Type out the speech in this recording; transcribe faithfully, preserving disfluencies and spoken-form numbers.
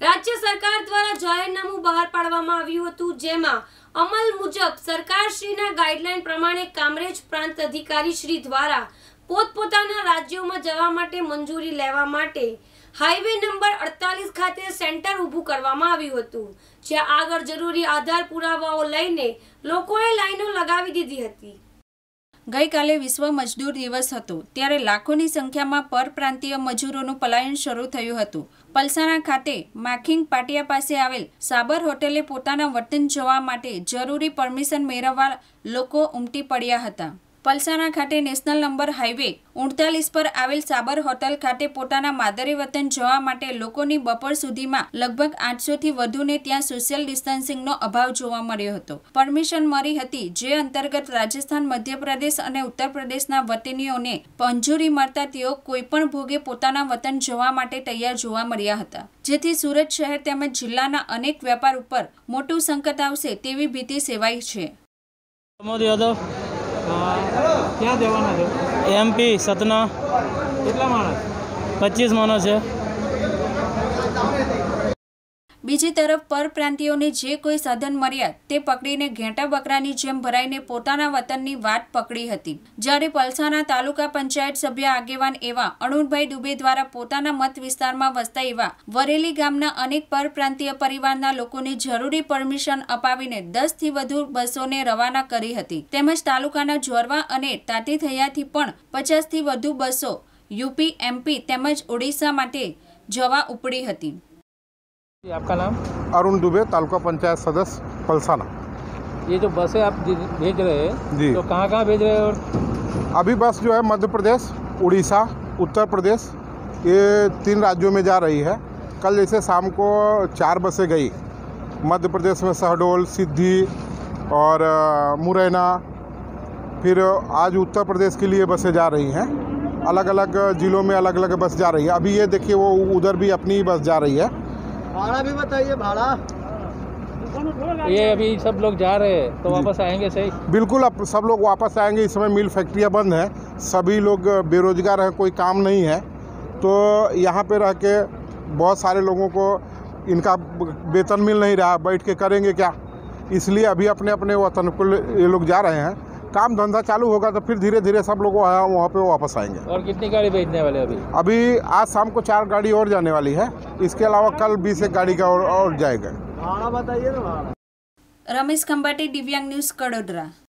राज्य सरकार द्वारा जाહેરનામું બહાર પાડવામાં આવ્યું હતું, જેમાં અમલ મુજબ સરકારશ્રીના ગાઈડલાઈન પ્રમાણે કામરેજ પ્રાંત અધિકારી શ્રી દ્વારા પોતપોતાના રાજ્યોમાં જવા માટે મંજૂરી લેવા માટે હાઈવે નંબર અડતાલીસ ખાતે સેન્ટર ઊભું કરવામાં આવ્યું હતું, જ્યાં આગળ જરૂરી આધાર પુરાવાઓ લઈને લોકોએ લાઈનો લગાવી દીધી હતી। ગઈકાલે વિશ્વ મજદૂર દિવસ હતો, ત્યારે લાખોની સંખ્યામાં પરપ્રાંતીય મજૂરોનું પલાયન શરૂ થયું હતું। પલસાણા ખાતે માખીંગ પાટિયા પાસે આવેલ સાબર હોટેલે પોતાના વતન જવા માટે જરૂરી પરમિશન મેળવવા લોકો ઉમટી પડ્યા હતા। પલસાણા ખાતે નેશનલ નંબર હાઈવે ઉડતાલીસ પર આવેલ સાબર હોટલ ખાતે પોતાના માદરે વતન જવા માટે લોકોની બપોર સુધીમાં લગભગ આઠસો થી વધુને ત્યાં સોશિયલ ડિસ્ટન્સિંગનો અભાવ જોવા મળ્યો હતો। પરમિશન મળી હતી, જે અંતર્ગત રાજસ્થાન, મધ્યપ્રદેશ અને ઉત્તર પ્રદેશના વતનીઓને મંજૂરી મળતા તેઓ કોઈપણ ભોગે પોતાના વતન જવા માટે તૈયાર જોવા મળ્યા હતા, જેથી સુરત શહેર તેમજ જિલ્લાના અનેક વેપાર ઉપર મોટું સંકટ આવશે તેવી ભીતિ સેવાઈ છે। ક્યાં જવાના છે? એમપી સતના। કેટલા માણસ? પચીસ માણસ છે। બીજી તરફ પરપ્રાંતિયોને જે કોઈ સાધન મળ્યા તે પકડીને ઘેંટા બકરાની જેમ ભરાઈને પોતાના વતનની વાટ પકડી હતી, જ્યારે પલસાણા તાલુકા પંચાયત સભ્ય આગેવાન એવા અરુણભાઈ દુબે દ્વારા પોતાના મત વિસ્તારમાં વસતા એવા વરેલી ગામના અનેક પરપ્રાંતીય પરિવારના લોકોને જરૂરી પરમિશન અપાવીને દસ થી વધુ બસોને રવાના કરી હતી, તેમજ તાલુકાના જોરવા અને તાતીથૈયાથી પણ પચાસ થી વધુ બસો યુપી, એમપી તેમજ ઓડિશા માટે જવા ઉપડી હતી। आपका नाम? अरुण दुबे, तालुका पंचायत सदस्य पलसाना। ये जो बसें आप भेज रहे हैं जी, तो कहाँ कहाँ भेज रहे हैं? और अभी बस जो है मध्य प्रदेश, उड़ीसा, उत्तर प्रदेश, ये तीन राज्यों में जा रही है। कल जैसे शाम को चार बसें गई मध्य प्रदेश में, शहडोल, सिद्धि और मुरैना। फिर आज उत्तर प्रदेश के लिए बसें जा रही हैं, अलग अलग ज़िलों में अलग अलग बस जा रही है। अभी ये देखिए वो उधर भी अपनी बस जा रही है। भाड़ा भी बताइए। भाड़ा ये अभी सब लोग जा रहे हैं तो वापस आएंगे? सही, बिल्कुल, अब सब लोग वापस आएंगे। इस समय मिल फैक्ट्रियाँ बंद हैं, सभी लोग बेरोजगार हैं, कोई काम नहीं है, तो यहाँ पे रह के बहुत सारे लोगों को इनका वेतन मिल नहीं रहा, बैठ के करेंगे क्या, इसलिए अभी अपने अपने वतन को ये लोग जा रहे हैं। काम धंधा चालू होगा तो फिर धीरे धीरे सब लोग वहाँ पे वापस आएंगे। और कितनी गाड़ी भेजने वाले अभी? अभी आज शाम को चार गाड़ी और जाने वाली है, इसके अलावा कल बीस एक गाड़ी का और, और जाएगा। भाड़ा बताइए ना। भाड़ा रमेश खंबाटी, दिव्यांग न्यूज़, कड़ोदरा।